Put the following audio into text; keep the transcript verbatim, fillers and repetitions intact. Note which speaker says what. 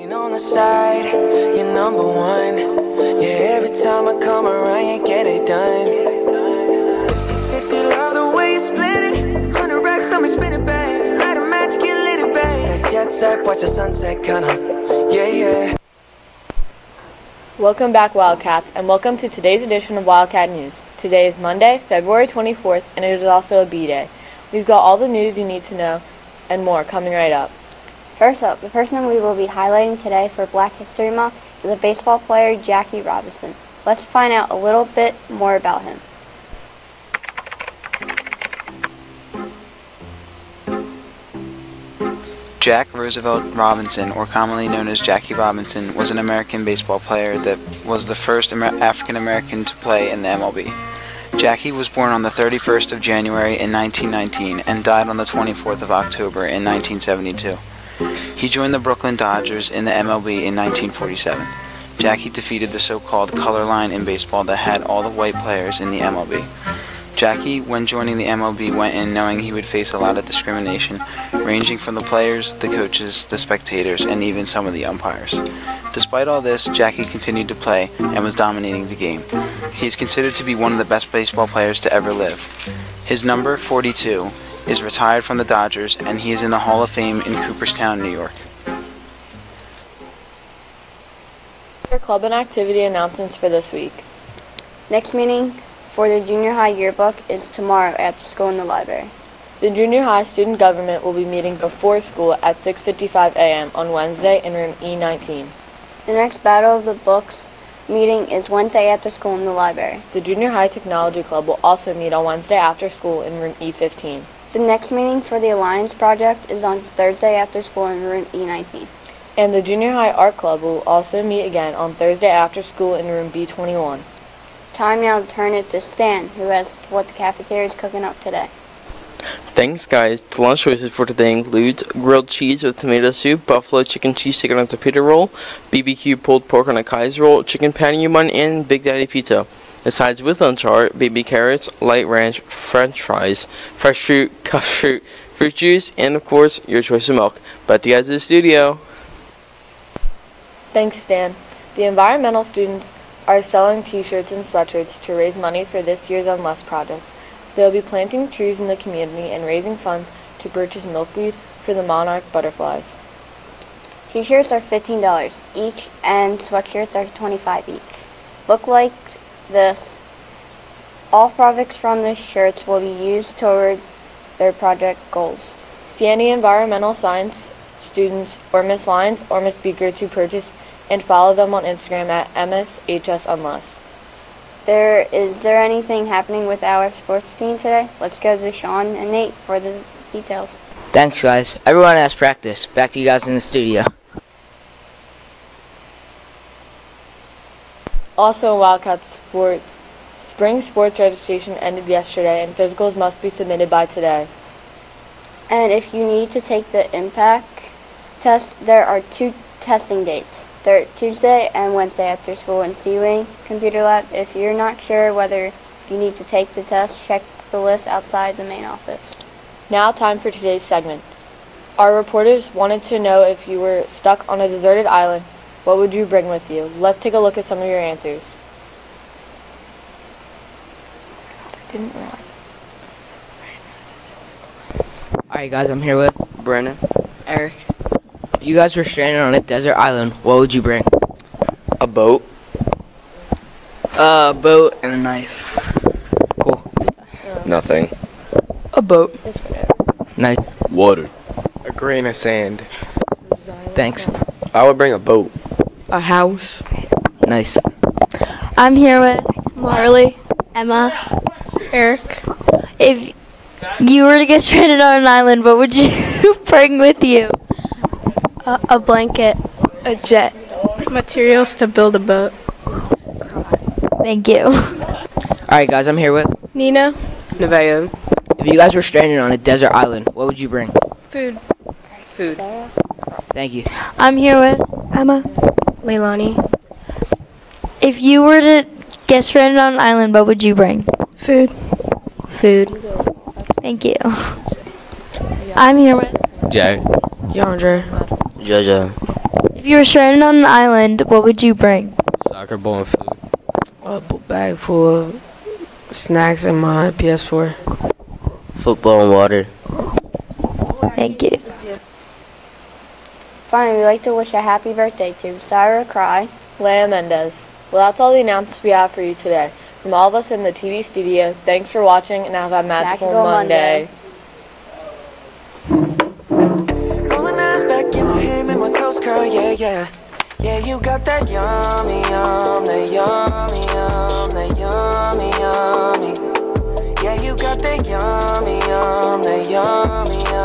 Speaker 1: Queen on the side, you're number one. Yeah, every time I come around, you get it done. fifty fifty, love the way you split it. one hundred racks on me, spin it, babe. Light a match, get lit, it, babe. That jet set, watch the sunset, kinda. Yeah, yeah.
Speaker 2: Welcome back, Wildcats, and welcome to today's edition of Wildcat News. Today is Monday, February twenty-fourth, and it is also a B-Day. We've got all the news you need to know and more coming right up.
Speaker 3: First up, the person we will be highlighting today for Black History Month is a baseball player, Jackie Robinson. Let's find out a little bit more about him.
Speaker 4: Jack Roosevelt Robinson, or commonly known as Jackie Robinson, was an American baseball player that was the first Amer- African American to play in the M L B. Jackie was born on the thirty-first of January in nineteen nineteen and died on the twenty-fourth of October in nineteen seventy-two. He joined the Brooklyn Dodgers in the M L B in nineteen forty-seven. Jackie defeated the so-called color line in baseball that had all the white players in the M L B. Jackie, when joining the M L B, went in knowing he would face a lot of discrimination, ranging from the players, the coaches, the spectators, and even some of the umpires. Despite all this, Jackie continued to play and was dominating the game. He is considered to be one of the best baseball players to ever live. His number, forty-two, is retired from the Dodgers, and he is in the Hall of Fame in Cooperstown, New York.
Speaker 2: Club and activity announcements for this week.
Speaker 3: Next meeting for the junior high yearbook is tomorrow after school in the library.
Speaker 2: The junior high student government will be meeting before school at six fifty-five a m on Wednesday in room E nineteen.
Speaker 3: The next Battle of the Books meeting is Wednesday after school in the library.
Speaker 2: The junior high technology club will also meet on Wednesday after school in room E fifteen.
Speaker 3: The next meeting for the Alliance Project is on Thursday after school in room E nineteen.
Speaker 2: And the junior high art club will also meet again on Thursday after school in room B twenty-one.
Speaker 3: Time now to turn it to Stan, who has what the cafeteria is cooking up today.
Speaker 5: Thanks, guys. The lunch choices for today include grilled cheese with tomato soup, buffalo chicken cheese stick on a torpedo roll, B B Q pulled pork on a Kaiser roll, chicken panini bun, and Big Daddy pizza. The sides with lunch are baby carrots, light ranch, french fries, fresh fruit, cut fruit, fruit juice, and of course, your choice of milk. Back to you guys in the studio.
Speaker 2: Thanks, Stan. The environmental students are selling t-shirts and sweatshirts to raise money for this year's Unless projects. They'll be planting trees in the community and raising funds to purchase milkweed for the monarch butterflies.
Speaker 3: T-shirts are fifteen dollars each and sweatshirts are twenty-five dollars each. Look like this. All profits from the shirts will be used toward their project goals.
Speaker 2: See any environmental science students or Miss Lyons or Miss Beaker to purchase and follow them on Instagram at M S H S Unless.
Speaker 3: There is there anything happening with our sports team today? Let's go to Sean and Nate for the details.
Speaker 6: Thanks, guys. Everyone has practice. Back to you guys in the studio.
Speaker 2: Also in Wildcat sports, spring sports registration ended yesterday and physicals must be submitted by today.
Speaker 3: And if you need to take the impact test, there are two testing dates. They're Tuesday and Wednesday after school in C-Wing Computer Lab. If you're not sure whether you need to take the test, check the list outside the main office.
Speaker 2: Now time for today's segment. Our reporters wanted to know if you were stuck on a deserted island, what would you bring with you? Let's take a look at some of your answers. I didn't realize this.
Speaker 6: Alright, guys, I'm here with
Speaker 7: Brennan.
Speaker 6: Eric. If you guys were stranded on a desert island, what would you bring?
Speaker 7: A boat.
Speaker 8: A boat and a knife.
Speaker 6: Cool.
Speaker 7: Nothing.
Speaker 8: A boat.
Speaker 6: Nice.
Speaker 7: Water.
Speaker 9: A grain of sand.
Speaker 6: Thanks.
Speaker 7: I would bring a boat.
Speaker 8: A house.
Speaker 6: Nice.
Speaker 10: I'm here with Marley, Emma, Eric. If you were to get stranded on an island, what would you bring with you?
Speaker 11: Uh, a blanket, a jet, materials to build a boat.
Speaker 10: Thank you.
Speaker 6: Alright, guys, I'm here with
Speaker 11: Nina.
Speaker 8: Nevaeh.
Speaker 6: If you guys were stranded on a desert island, what would you bring?
Speaker 11: Food.
Speaker 8: Food.
Speaker 6: Thank you.
Speaker 10: I'm here with
Speaker 11: Emma.
Speaker 10: Leilani. If you were to get stranded on an island, what would you bring?
Speaker 11: Food.
Speaker 10: Food. Thank you. I'm here with
Speaker 7: Jay.
Speaker 8: DeAndre.
Speaker 7: Jojo.
Speaker 10: If If you were stranded on an island, what would you bring?
Speaker 7: Soccer ball and food.
Speaker 8: A b- bag full of snacks and my P S four.
Speaker 7: Football and water.
Speaker 10: Thank you.
Speaker 3: Finally, we'd like to wish a happy birthday to Sarah Cry,
Speaker 2: Leah Mendez. Well, that's all the announcements we have for you today. From all of us in the T V studio, thanks for watching and have a magical,
Speaker 3: Magical
Speaker 2: Monday.
Speaker 3: Monday.
Speaker 1: Rolling eyes back in my head, make my toes curl, yeah, yeah. Yeah, you got that yummy, yum, that yummy, yum, that yummy, yummy. Yeah, you got that yummy, yum, that yummy, yum.